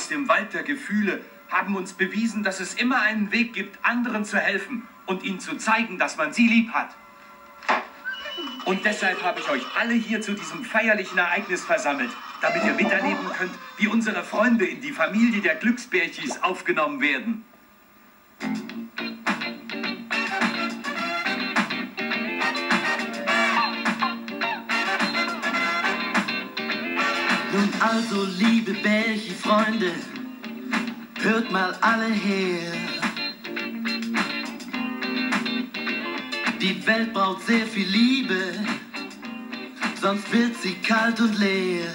aus dem Wald der Gefühle haben uns bewiesen, dass es immer einen Weg gibt, anderen zu helfen und ihnen zu zeigen, dass man sie lieb hat. Und deshalb habe ich euch alle hier zu diesem feierlichen Ereignis versammelt, damit ihr miterleben könnt, wie unsere Freunde in die Familie der Glücksbärchis aufgenommen werden. Nun also, liebe Bärchi-Freunde, hört mal alle her. Die Welt braucht sehr viel Liebe, sonst wird sie kalt und leer.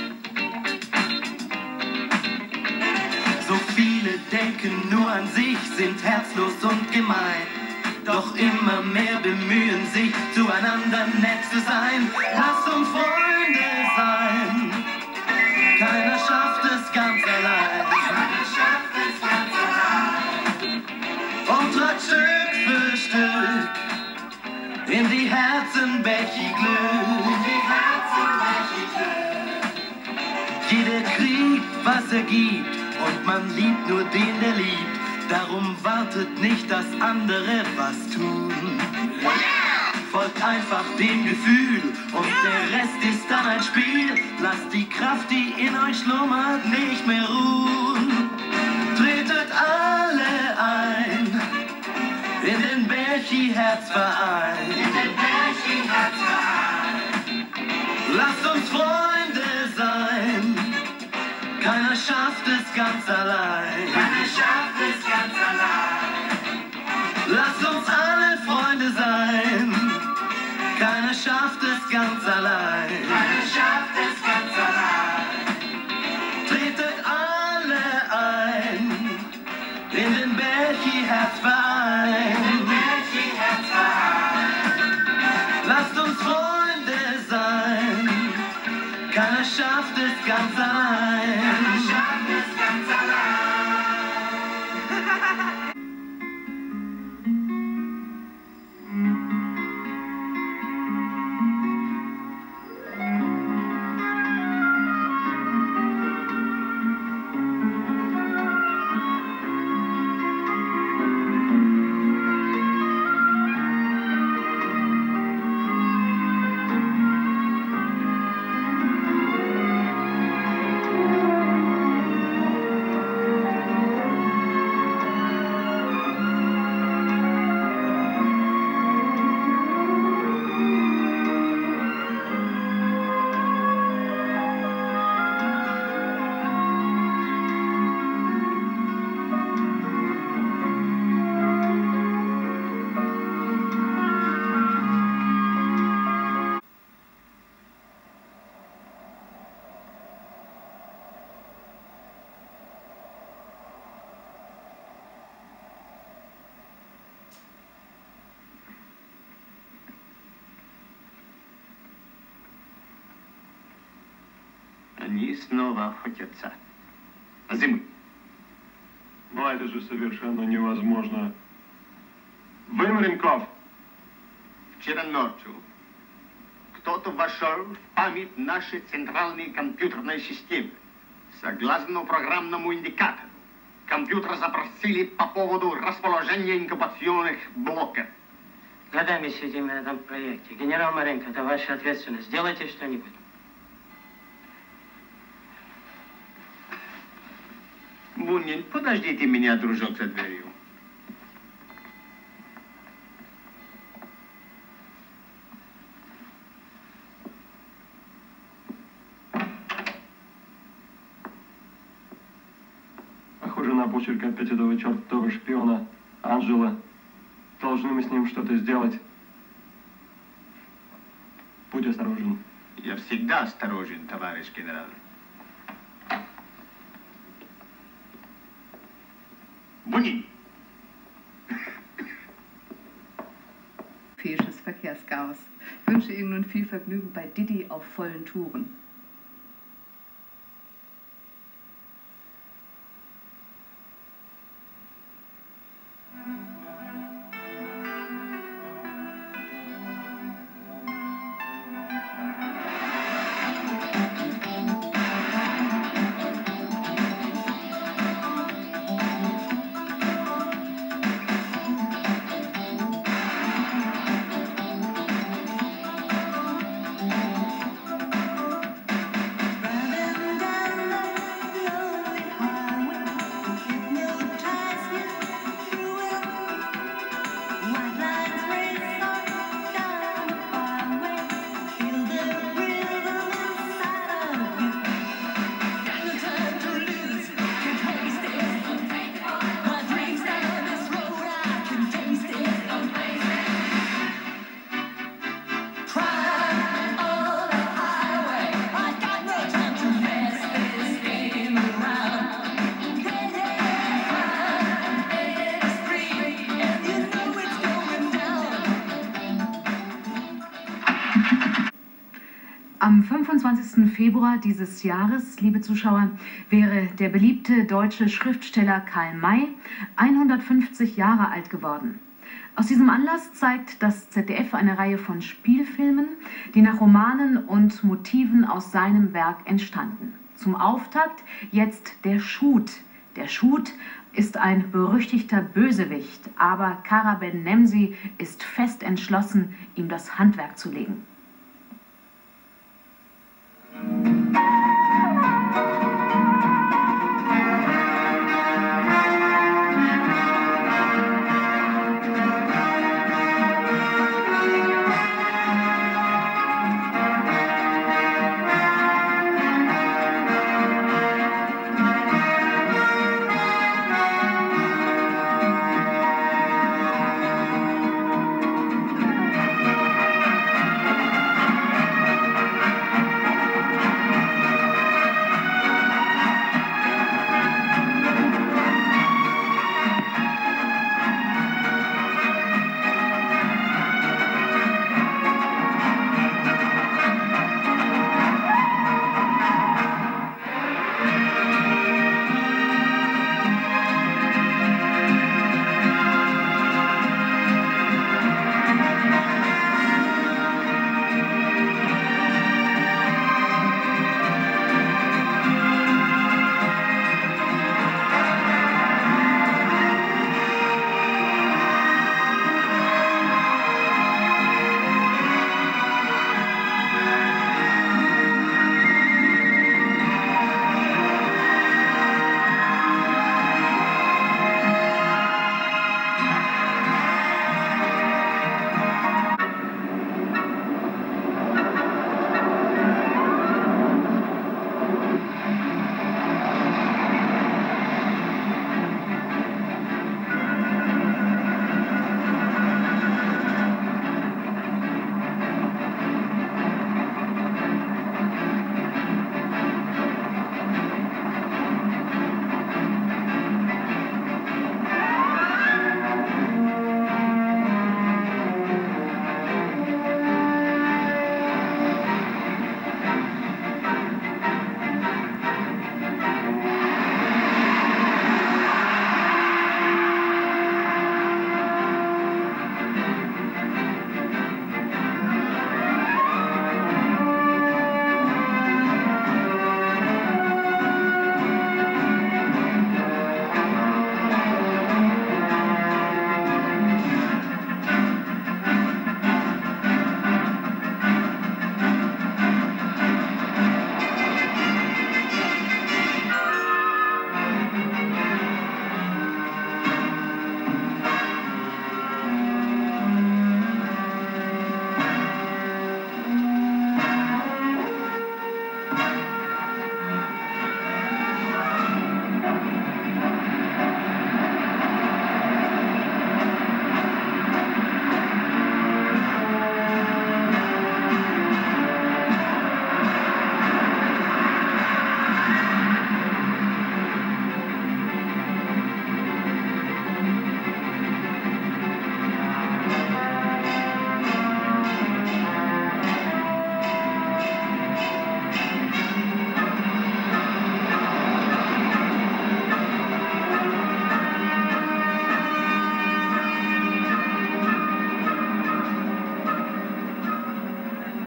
So viele denken nur an sich, sind herzlos und gemein. Doch immer mehr bemühen sich, zueinander nett zu sein. Lasst uns Freunde sein. Keiner schafft es ganz allein. Keiner schafft es ganz allein. Und tragt Stück für Stück in die Herzen Bärchi-Glück. In die Herzen Bärchi-Glück. Jeder kriegt, was er gibt, und man liebt nur den, der liebt. Darum wartet nicht, dass andere was tun. Folgt einfach dem Gefühl und der Rest ist dann ein Spiel. Lasst die Kraft, die in euch schlummert, nicht mehr ruhen. Tretet alle ein in den Bärchi-Herzverein. In den Bärchi-Herzverein. Lasst uns Freunde sein. Keiner schafft es ganz allein. Keiner schafft es ganz allein. Lasst uns alle Freunde sein. Keiner schafft es ganz allein. Keiner schafft es ganz allein. Tretet alle ein in den Bärchi-Herzverein. In den Bärchi-Herzverein. Lasst uns Freunde sein. Keiner schafft es ganz allein. Keiner schafft es ganz allein. Они снова охотятся. Зимы. Но это же совершенно невозможно. Вымренков! Вчера ночью кто-то вошел в память нашей центральной компьютерной системы. Согласно программному индикатору, компьютер запросили по поводу расположения инкубационных блоков. Годами сидим на этом проекте. Генерал Маренко, это ваша ответственность. Сделайте что-нибудь. Бунин, подождите меня, дружок, за дверью. Похоже на почерк опять этого чертова шпиона Анжела. Должны мы с ним что-то сделать. Будь осторожен. Я всегда осторожен, товарищ генерал. Buni! Europäisches Verkehrschaos. Ich wünsche Ihnen nun viel Vergnügen bei Didi auf vollen Touren. Am 25. Februar dieses Jahres, liebe Zuschauer, wäre der beliebte deutsche Schriftsteller Karl May 150 Jahre alt geworden. Aus diesem Anlass zeigt das ZDF eine Reihe von Spielfilmen, die nach Romanen und Motiven aus seinem Werk entstanden. Zum Auftakt jetzt der Schut. Der Schut ist ein berüchtigter Bösewicht, aber Kara Ben Nemsi ist fest entschlossen, ihm das Handwerk zu legen.